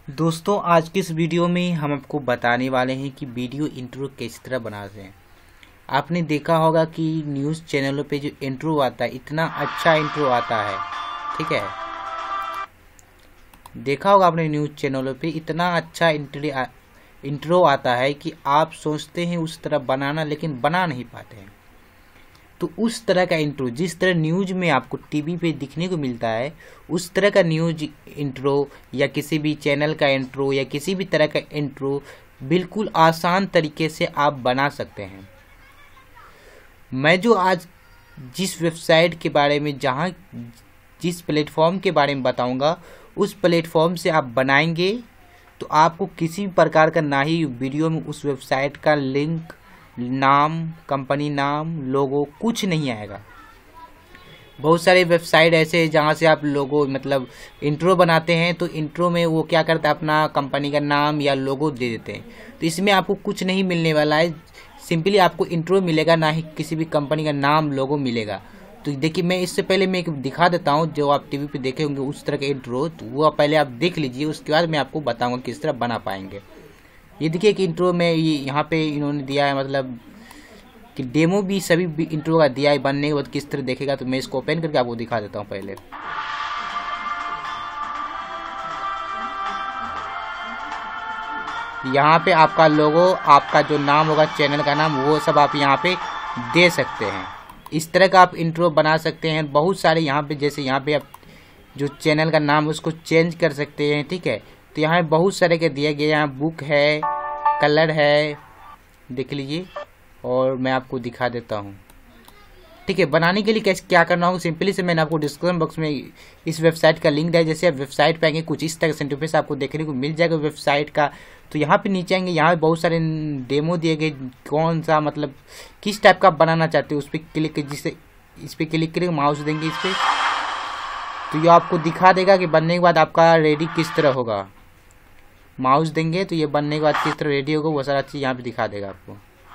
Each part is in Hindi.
दोस्तों आज की इस वीडियो में हम आपको बताने वाले हैं कि वीडियो इंट्रो किस तरह बनाते हैं। आपने देखा होगा कि न्यूज़ चैनलों पे जो इंट्रो आता है इतना अच्छा इंट्रो आता है, ठीक है। देखा होगा आपने न्यूज़ चैनलों पे इतना अच्छा इंट्रो आता है कि आप सोचते हैं उस तरह बनाना, लेकिन बना नहीं पाते हैं। तो उस तरह का इंट्रो जिस तरह न्यूज में आपको टीवी पे दिखने को मिलता है, उस तरह का न्यूज इंट्रो या किसी भी चैनल का इंट्रो या किसी भी तरह का इंट्रो बिल्कुल आसान तरीके से आप बना सकते हैं। मैं जो आज जिस वेबसाइट के बारे में जिस प्लेटफॉर्म के बारे में बताऊंगा, उस प्लेटफॉर्म से आप बनाएंगे तो आपको किसी भी प्रकार का ना ही वीडियो में उस वेबसाइट का लिंक, नाम, कंपनी नाम, लोगो कुछ नहीं आएगा। बहुत सारे वेबसाइट ऐसे हैं जहाँ से आप लोगो मतलब इंट्रो बनाते हैं, तो इंट्रो में वो क्या करता है, अपना कंपनी का नाम या लोगो दे देते हैं। तो इसमें आपको कुछ नहीं मिलने वाला है, सिंपली आपको इंट्रो मिलेगा, ना ही किसी भी कंपनी का नाम, लोगो मिलेगा। तो देखिए, मैं इससे पहले मैं एक दिखा देता हूँ, जो आप टीवी पे देखे होंगे उस तरह के इंट्रो, तो वो पहले आप देख लीजिए, उसके बाद मैं आपको बताऊंगा किस तरह बना पाएंगे। ये देखिए कि इंट्रो में यहाँ पे इन्होंने दिया है, मतलब कि डेमो भी सभी भी इंट्रो का दिया है। बनने के बाद किस तरह देखेगा, तो मैं इसको ओपन करके आपको दिखा देता हूँ पहले। यहाँ पे आपका लोगो, आपका जो नाम होगा, चैनल का नाम, वो सब आप यहाँ पे दे सकते हैं। इस तरह का आप इंट्रो बना सकते हैं। बहुत सारे यहाँ पे, जैसे यहाँ पे आप जो चैनल का नाम उसको चेंज कर सकते हैं, ठीक है। तो यहाँ बहुत सारे के दिए गए, यहाँ बुक है, कलर है, देख लीजिए, और मैं आपको दिखा देता हूँ, ठीक है। बनाने के लिए कैसे क्या करना होगा, सिंपली से मैंने आपको डिस्क्रिप्शन बॉक्स में इस वेबसाइट का लिंक दिया है। जैसे आप वेबसाइट पे आएंगे, कुछ इस तरह का इंटरफेस आपको देखने को मिल जाएगा वेबसाइट का। तो यहाँ पे नीचे आएंगे, यहाँ पे बहुत सारे डेमो दिए गए, कौन सा मतलब किस टाइप का बनाना चाहते हो उस पर क्लिक, जिससे इस पर क्लिक करके माउस देंगे इस पर, तो ये आपको दिखा देगा कि बनने के बाद आपका रेडी किस तरह होगा। माउस देंगे तो ये बनने के बाद किस तरह रेडी होगा, वो सारा चीज़ यहाँ पे दिखा देगा आपको,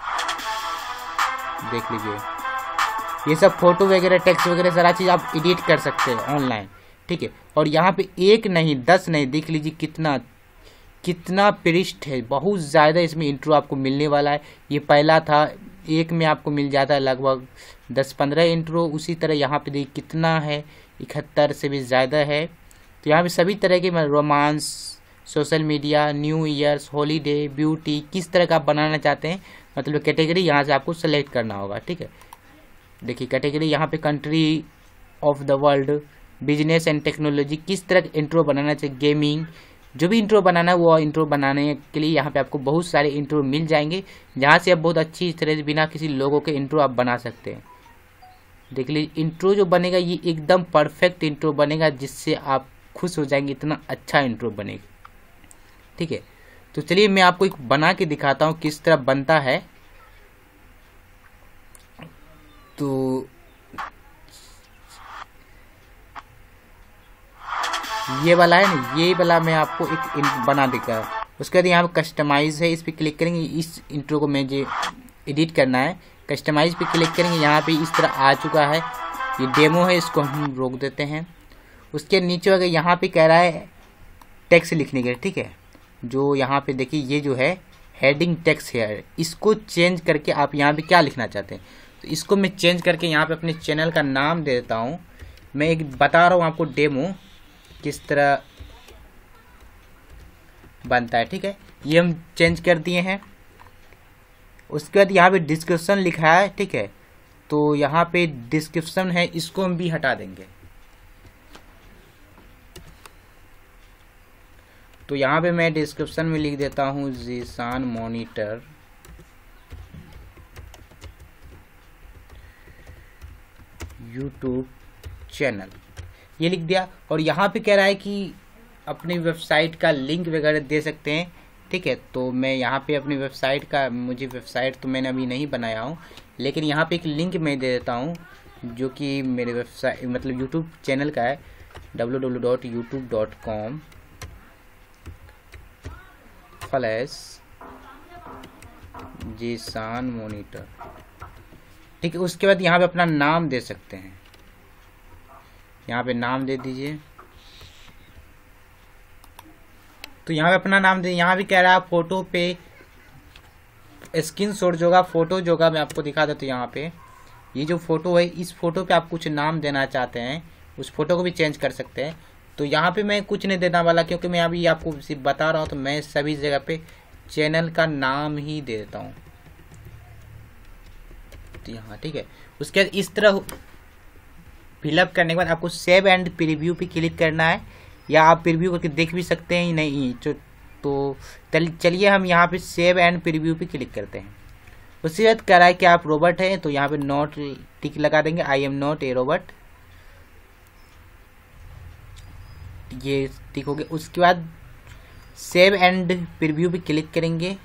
देख लीजिए। ये सब फोटो वगैरह, टेक्स्ट वगैरह सारा चीज़ आप एडिट कर सकते हैं ऑनलाइन, ठीक है। और यहाँ पे 1 नहीं 10 नहीं, देख लीजिए कितना पृष्ठ है, बहुत ज़्यादा इसमें इंट्रो आपको मिलने वाला है। ये पहला था, एक में आपको मिल जाता है लगभग 10-15 इंट्रो। उसी तरह यहाँ पे देखिए कितना है, 71 से भी ज़्यादा है। तो यहाँ पे सभी तरह के romance, social media, new year's, holiday, beauty, किस तरह का आप बनाना चाहते हैं, मतलब कैटेगरी यहाँ से आपको सेलेक्ट करना होगा, ठीक है। देखिए कैटेगरी यहाँ पे country of the world, business and technology, किस तरह का इंट्रो बनाना चाहिए, गेमिंग, जो भी इंट्रो बनाना है वो इंट्रो बनाने के लिए यहाँ पे आपको बहुत सारे इंट्रो मिल जाएंगे, जहाँ से आप बहुत अच्छी तरह से बिना किसी लोगों के इंट्रो आप बना सकते हैं। देख लीजिए इंट्रो जो बनेगा ये एकदम परफेक्ट इंट्रो बनेगा, जिससे आप खुश हो जाएंगे, इतना अच्छा इंट्रो बनेगा, ठीक है। तो चलिए मैं आपको एक बना के दिखाता हूँ किस तरह बनता है। तो ये वाला है ना, ये वाला मैं आपको एक बना देगा। उसके बाद यहाँ पे कस्टमाइज है, इस पर क्लिक करेंगे। इस इंट्रो को मुझे एडिट करना है, कस्टमाइज पे क्लिक करेंगे। यहाँ पे इस तरह आ चुका है, ये डेमो है, इसको हम रोक देते हैं। उसके नीचे अगर यहाँ पे कह रहा है टेक्स्ट लिखने के लिए, ठीक है। जो यहाँ पे देखिए ये जो है हेडिंग टेक्स्ट है, इसको चेंज करके आप यहाँ पे क्या लिखना चाहते हैं, तो इसको मैं चेंज करके यहाँ पे अपने चैनल का नाम दे देता हूँ। मैं एक बता रहा हूँ आपको डेमो किस तरह बनता है, ठीक है। ये हम चेंज कर दिए हैं। उसके बाद यहाँ पे डिस्क्रिप्शन लिखा है, ठीक है। तो यहाँ पे डिस्क्रिप्शन है, इसको हम भी हटा देंगे। तो यहाँ पे मैं डिस्क्रिप्शन में लिख देता हूँ जीशान मॉनिटर यूट्यूब चैनल, ये लिख दिया। और यहाँ पे कह रहा है कि अपनी वेबसाइट का लिंक वगैरह दे सकते हैं, ठीक है। तो मैं यहाँ पे अपनी वेबसाइट का, मुझे वेबसाइट तो मैंने अभी नहीं बनाया हूँ, लेकिन यहाँ पे एक लिंक मैं दे देता हूँ, जो कि मेरे वेबसाइट मतलब यूट्यूब चैनल का है, www.youtube.com/जीशान मॉनिटर, ठीक है। उसके बाद यहाँ पे अपना नाम दे सकते हैं, यहाँ पे नाम दे दीजिए। तो यहाँ पे अपना नाम दे। यहाँ भी कह रहा है फोटो पे स्क्रीनशॉट जो होगा, फोटो जो होगा मैं आपको दिखा देता हूँ। यहाँ पे ये जो फोटो है, इस फोटो पे आप कुछ नाम देना चाहते हैं, उस फोटो को भी चेंज कर सकते हैं। तो यहाँ पे मैं कुछ नहीं देने वाला, क्योंकि मैं अभी आपको सिर्फ बता रहा हूँ। तो मैं सभी जगह पे चैनल का नाम ही दे देता हूँ। तो यहाँ ठीक है, उसके बाद इस तरह फिलअप करने के बाद आपको सेव एंड प्रीव्यू पे क्लिक करना है, या आप प्रीव्यू करके देख भी सकते हैं नहीं। तो चलिए हम यहाँ पे सेव एंड प्रीव्यू पे क्लिक करते हैं। उसके बाद कह रहा है कि आप रोबोट हैं, तो यहाँ पे नॉट टिक लगा देंगे, I am not a robot, ये टिक हो गया। उसके बाद सेव एंड प्रीव्यू पे क्लिक करेंगे।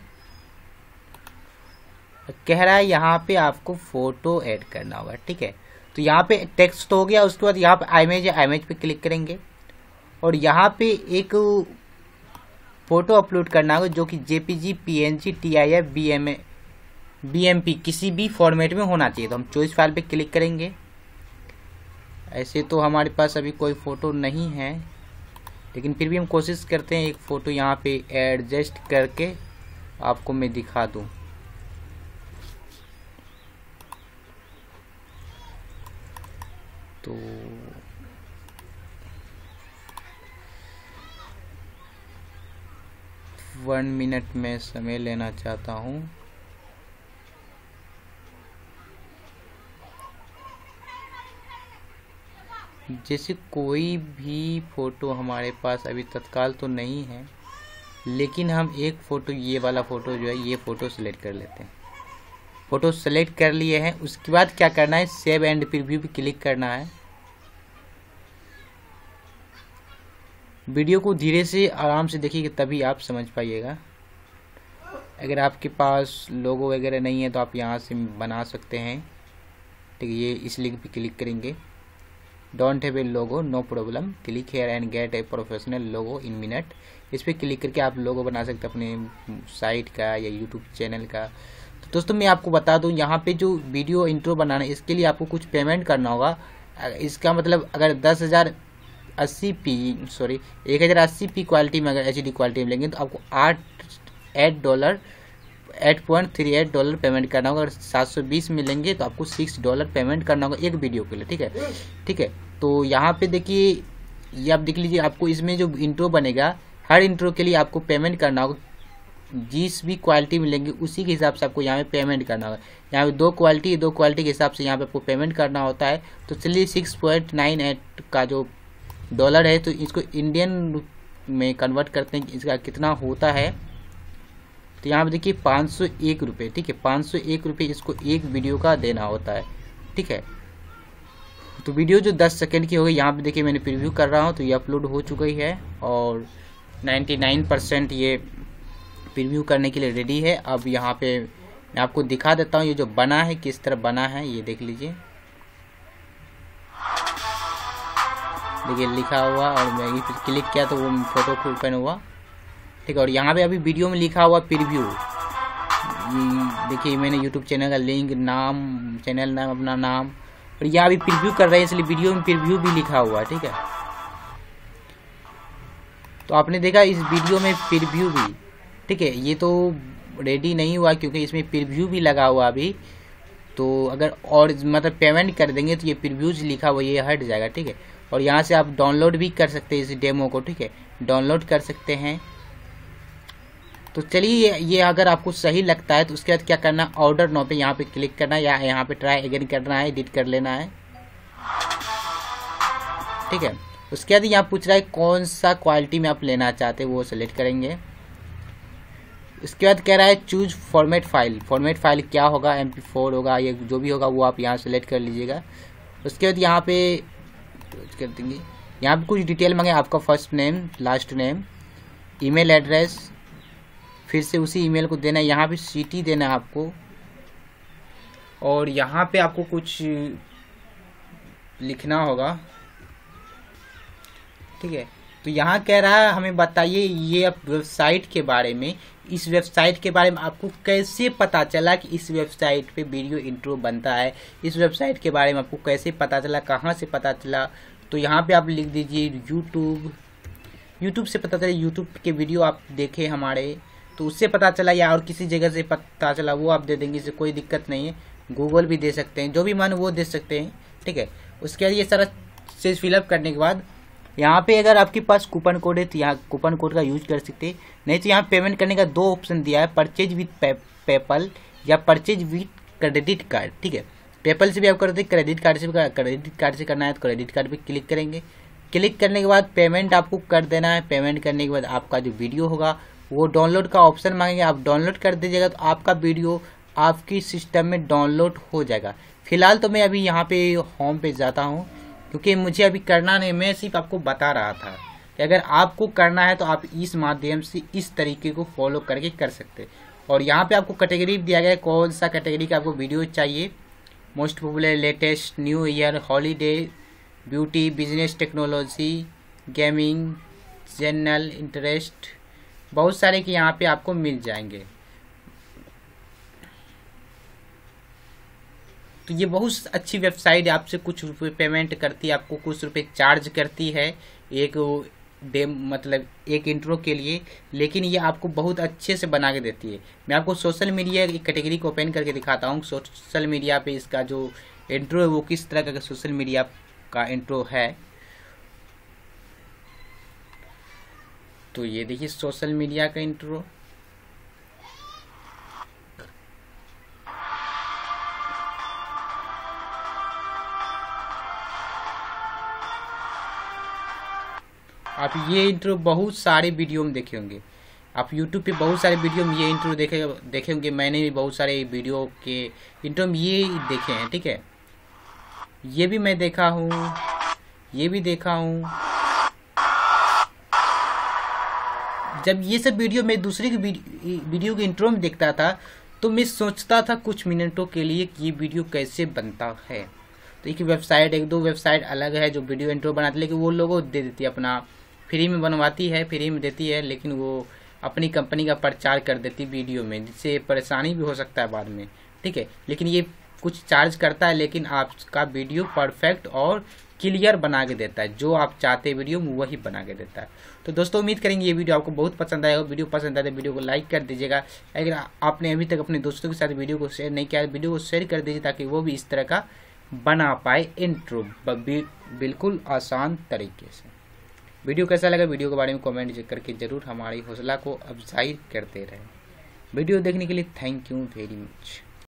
कह रहा है यहाँ पे आपको फोटो ऐड करना होगा, ठीक है। तो यहाँ पे टेक्स्ट हो गया। उसके बाद यहाँ पे इमेज है, इमेज पे क्लिक करेंगे और यहाँ पे एक फोटो अपलोड करना होगा, जो कि जेपीजी, पीएनजी, टीआईएफ, बीएमपी किसी भी फॉर्मेट में होना चाहिए। तो हम चॉइस फाइल पे क्लिक करेंगे। ऐसे तो हमारे पास अभी कोई फोटो नहीं है, लेकिन फिर भी हम कोशिश करते हैं एक फ़ोटो यहाँ पे एडजस्ट करके आपको मैं दिखा दूँ। तो वन मिनट में समय लेना चाहता हूँ। जैसे कोई भी फ़ोटो हमारे पास अभी तत्काल तो नहीं है, लेकिन हम एक फ़ोटो, ये वाला फ़ोटो जो है, ये फ़ोटो सेलेक्ट कर लेते हैं। फ़ोटो सेलेक्ट कर लिए हैं। उसके बाद क्या करना है, सेव एंड प्रीव्यू पे क्लिक करना है। वीडियो को धीरे से आराम से देखिए, तभी आप समझ पाइएगा। अगर आपके पास लोगो वगैरह नहीं है तो आप यहाँ से बना सकते हैं, ठीक है। ये इस लिंक पे क्लिक करेंगे, don't have a logo, no problem, click here and get a professional logo in minute. इस पर क्लिक करके आप लोगो बना सकते हैं अपने साइट का या यूट्यूब चैनल का। तो दोस्तों मैं आपको बता दूं, यहाँ पे जो वीडियो इंट्रो बनाना है, इसके लिए आपको कुछ पेमेंट करना होगा। इसका मतलब अगर 1080p क्वालिटी में, अगर HD क्वालिटी में लेंगे तो आपको $8.38 पेमेंट करना होगा। अगर 720 में लेंगे तो आपको $6 पेमेंट करना होगा एक वीडियो के लिए, ठीक है, ठीक है। तो यहाँ पे देखिए, ये आप देख लीजिए, आपको इसमें जो इंट्रो बनेगा, हर इंट्रो के लिए आपको पेमेंट करना होगा। जिस भी क्वालिटी में लेंगे उसी के हिसाब से आपको यहाँ पे पेमेंट करना होगा। यहाँ पे दो क्वालिटी के हिसाब से यहाँ पे आपको पेमेंट करना होता है। तो चलिए 6.98 का जो डॉलर है, तो इसको इंडियन में कन्वर्ट करते हैं, इसका कितना होता है। तो यहाँ पे देखिए 501 रुपये, ठीक है, 501 रुपये इसको एक वीडियो का देना होता है, ठीक है। तो वीडियो जो 10 सेकंड की हो गई, यहाँ पे देखिए मैंने प्रीव्यू कर रहा हूँ, तो ये अपलोड हो चुकी है और 99% ये प्रीव्यू करने के लिए रेडी है। अब यहाँ पे मैं आपको दिखा देता हूँ ये जो बना है किस तरह बना है, ये देख लीजिए। देखिए लिखा हुआ, और मैं इस पर क्लिक किया तो वो फोटो ओपन हुआ, ठीक है। और यहाँ पे अभी वीडियो में लिखा हुआ प्रीव्यू, देखिए मैंने यूट्यूब चैनल का लिंक, नाम, चैनल नाम, अपना नाम, और यहाँ अभी प्रीव्यू कर रहे हैं, इसलिए वीडियो में प्रीव्यू भी लिखा हुआ है, ठीक है। तो आपने देखा इस वीडियो में प्रीव्यू भी, ठीक है। ये तो रेडी नहीं हुआ क्योंकि इसमें प्रीव्यू भी लगा हुआ अभी। तो अगर और मतलब पेमेंट कर देंगे तो ये प्रीव्यूज लिखा हुआ ये हट जाएगा, ठीक है। और यहाँ से आप डाउनलोड भी कर सकते हैं इस डेमो को, ठीक है, डाउनलोड कर सकते हैं। तो चलिए ये अगर आपको सही लगता है तो उसके बाद क्या करना, ऑर्डर नाउ पे यहाँ पे क्लिक करना है, या यहाँ पे ट्राई अगेन करना है, एडिट कर लेना है, ठीक है। उसके बाद यहाँ पूछ रहा है कौन सा क्वालिटी में आप लेना चाहते हैं, वो सेलेक्ट करेंगे। इसके बाद कह रहा है choose format file. Format file क्या होगा, MP4 होगा, ये जो भी होगा वो आप यहाँ सेलेक्ट कर लीजिएगा। उसके बाद यहाँ पे कर देंगे, यहाँ पे कुछ डिटेल मांगे, आपका first name, last name, email address, फिर से उसी ईमेल को देना है। यहाँ पे सिटी देना है आपको, और यहाँ पे आपको कुछ लिखना होगा, ठीक है। तो यहाँ कह रहा है हमें बताइए ये वेबसाइट के बारे में, इस वेबसाइट के बारे में आपको कैसे पता चला कि इस वेबसाइट पे वीडियो इंट्रो बनता है, इस वेबसाइट के बारे में आपको कैसे पता चला, कहाँ से पता चला। तो यहाँ पे आप लिख दीजिए यूट्यूब से पता चला, यूट्यूब के वीडियो आप देखे हमारे तो उससे पता चला, या और किसी जगह से पता चला वो आप दे देंगे, इससे कोई दिक्कत नहीं है। गूगल भी दे सकते हैं, जो भी मन वो दे सकते हैं, ठीक है। उसके बाद ये सारा चीज़ फिलअप करने के बाद यहाँ पे अगर आपके पास कूपन कोड है तो यहाँ कूपन कोड का यूज कर सकते हैं, नहीं तो यहाँ पेमेंट करने का 2 ऑप्शन दिया है, परचेज विथ पेपल या परचेज विथ क्रेडिट कार्ड, ठीक है। पेपल से भी आप करते हैं, क्रेडिट कार्ड से करना है तो क्रेडिट कार्ड पे क्लिक करेंगे। क्लिक करने के बाद पेमेंट आपको कर देना है। पेमेंट करने के बाद आपका जो वीडियो होगा वो डाउनलोड का ऑप्शन मांगेंगे, आप डाउनलोड कर दीजिएगा तो आपका वीडियो आपकी सिस्टम में डाउनलोड हो जाएगा। फिलहाल तो मैं अभी यहाँ पे होम पे जाता हूँ, क्योंकि मुझे अभी करना नहीं, मैं सिर्फ आपको बता रहा था कि अगर आपको करना है तो आप इस माध्यम से इस तरीके को फॉलो करके कर सकते हैं। और यहाँ पे आपको कैटेगरी दिया गया है, कौन सा कैटेगरी का आपको वीडियो चाहिए। Most popular, latest, new year, holiday, beauty, business, technology, gaming, general interest, बहुत सारे के यहाँ पे आपको मिल जाएंगे। तो ये बहुत अच्छी वेबसाइट है, आपसे कुछ रुपए पेमेंट करती है, आपको कुछ रुपए चार्ज करती है एक मतलब एक इंट्रो के लिए, लेकिन ये आपको बहुत अच्छे से बना के देती है। मैं आपको सोशल मीडिया की कैटेगरी को ओपन करके दिखाता हूँ। सोशल मीडिया पे इसका जो इंट्रो है वो किस तरह का सोशल मीडिया का इंट्रो है। तो ये देखिए सोशल मीडिया का इंट्रो। आप ये इंट्रो बहुत सारे वीडियो में देखे होंगे, आप YouTube पे बहुत सारे वीडियो में ये इंट्रो देखे होंगे। मैंने भी बहुत सारे वीडियो के इंट्रो में ये देखे हैं, ठीक है। ये भी मैं देखा हूँ, ये भी देखा हूँ। जब ये सब वीडियो मैं दूसरे की वीडियो के इंट्रो में देखता था तो मैं सोचता था कुछ मिनटों के लिए कि ये वीडियो कैसे बनता है। तो एक वेबसाइट, एक दो वेबसाइट अलग है जो वीडियो इंट्रो बनाती है, लेकिन वो लोगों दे देती है, अपना फ्री में बनवाती है, फ्री में देती है, लेकिन वो अपनी कंपनी का प्रचार कर देती वीडियो में, जिससे परेशानी भी हो सकता है बाद में, ठीक है। लेकिन ये कुछ चार्ज करता है, लेकिन आपका वीडियो परफेक्ट और क्लियर बना के देता है, जो आप चाहते हैं वीडियो में वही बना के देता है। तो दोस्तों उम्मीद करेंगे ये वीडियो आपको बहुत पसंद आएगा। वीडियो पसंद आए तो वीडियो को लाइक कर दीजिएगा। अगर आपने अभी तक अपने दोस्तों के साथ वीडियो को शेयर नहीं किया, वीडियो को शेयर कर दीजिए ताकि वो भी इस तरह का बना पाए इंट्रो बिल्कुल आसान तरीके से। वीडियो कैसा लगा, वीडियो के बारे में कमेंट करके जरूर हमारी हौसला को अफजाई करते रहें। वीडियो देखने के लिए थैंक यू वेरी मच।